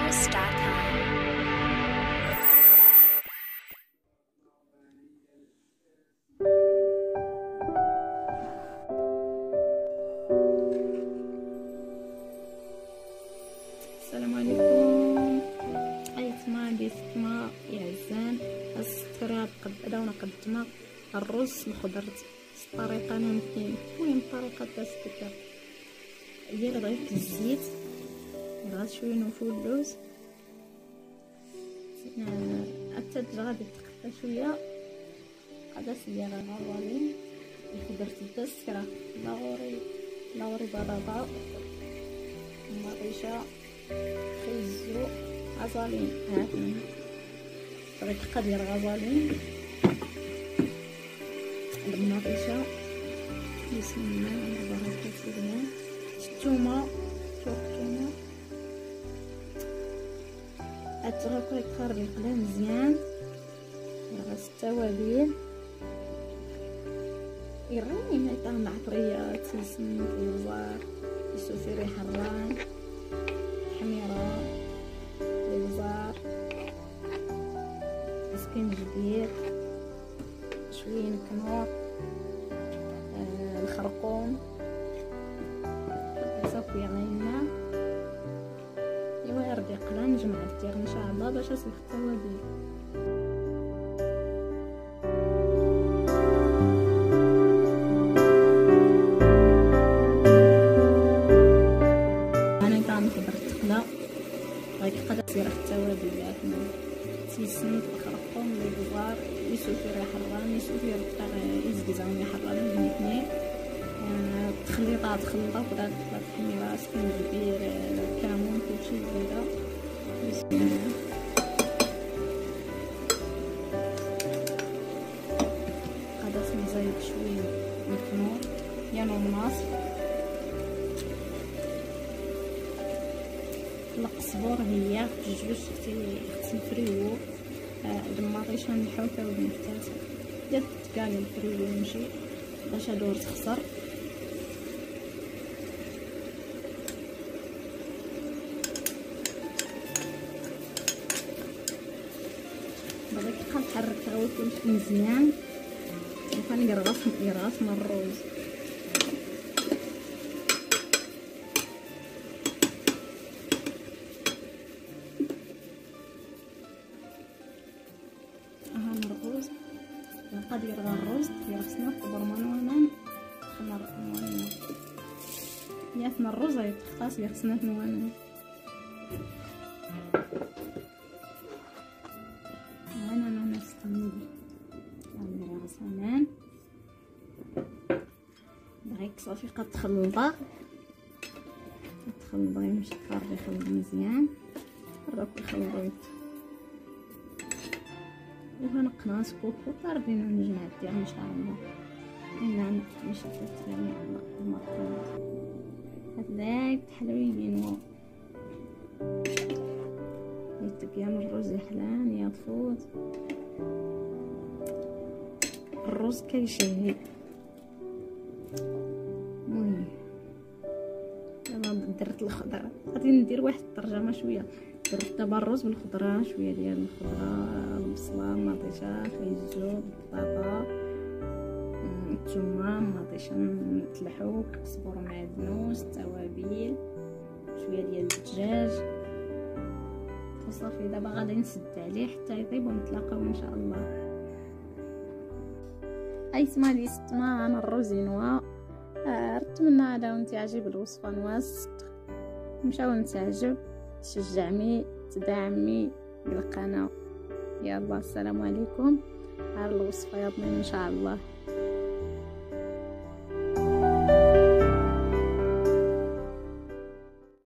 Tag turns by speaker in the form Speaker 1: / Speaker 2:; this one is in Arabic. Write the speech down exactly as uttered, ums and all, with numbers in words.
Speaker 1: House dot com.
Speaker 2: السلام عليكم ايتما ديستما يا عزان السكراب قد اداونا قدمنا الرز الخضر الطريقه انا ممكن المهم الطريقه تاع السكر ديال ضيف الزيت غاد شويه نوفو اللوز حتى غادي تقطع شويه غادا سيا غالين الخضر تبدا السكره لاغوري لاغوري بطاطا مطيشه خيزو غزالين هاكم طريقه ديال غزالين المطيشه بسم الله تبارك الله الثومه شوف الثومه اتغطي يتخرج القلم مزيان غاس التوابل يريني هاي طعم عطريه تسمن الوزار يسوفي ريحه الران حميره الوزار اسكنجبير شويه الكنور آه الخرقوم صافي غاينا ايوا يرضي قلا نجمع الدير ان شاء الله باش نسلخ التوابل. انا كان خضرت تقلا غادي قدا سير التوابل تيسميت الخرقوم البزار يسوفي ريحه الران يسوفي ريحه يزقزاو ريحه الران الاثنين تخليطات تخلطها وبدات الحميره اسكنجبير الكمون كلشي زبيده بسم الله. غادا نزيد شويه من الكنور يانو الناصف القزبور هي بجوج اختي خصني نفريوو المطيشه نحاو توابل حتى درت كاع الفريو نمشي باش هادو تخسر بغيت نبقى نحرك هو كلشي مزيان وكان يرغص يرغص من الروز ها الرز غادي يرغى الرز يرسنا في برمانوانان خمر نوانو ياتنا الرز يتخاص يخصنا نوانو وانا انا نستنى ندير غسلان دغيك صافي كتخلطها تخلطها يمشي تفرغي يخلط مزيان راك الخليط وغنقناص كوكو طاردينا نجمع الدير ان شاء الله الا نمشي تتبعني على المطيب هذاك حلوين و يتقيام الرز يحلان يا طفوت الرز كيشهي المهم دابا درت الخضره غادي ندير واحد الترجمه شويه درت دابا الرز بالخضره شويه ديال الخضره البصله مطيشه خيزو بطاطا الثومه مطيشه نتلحو كزبور معدنوس توابل شويه ديال الدجاج وصافي. دابا غادي نسد عليه حتى يطيب ونتلاقاو ان شاء الله. ايتما لي ستما انا الروزينوا نتمنى على وانت يعجب الوصفه نواس مشاو نتعجب تشجعني تدعمي بالقناه. يلا السلام عليكم على الوصفه يا ان شاء الله.